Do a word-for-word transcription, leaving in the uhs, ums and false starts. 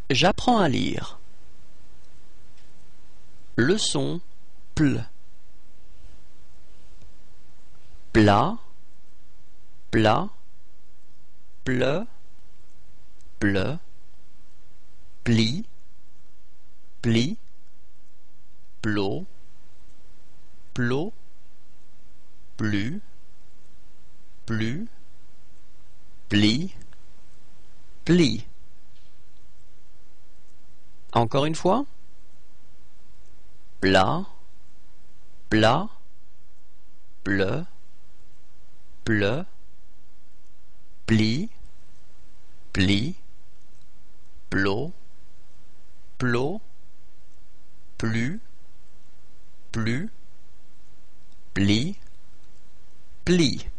J'apprends à lire. Leçon pl. Plat, plat, ple, ple, pli, pli, plot, plot, plus, plus, pli, pli. Encore une fois. Plat, plat, ple, ple, pli, pli, plot, plot, plus, plus, pli, pli.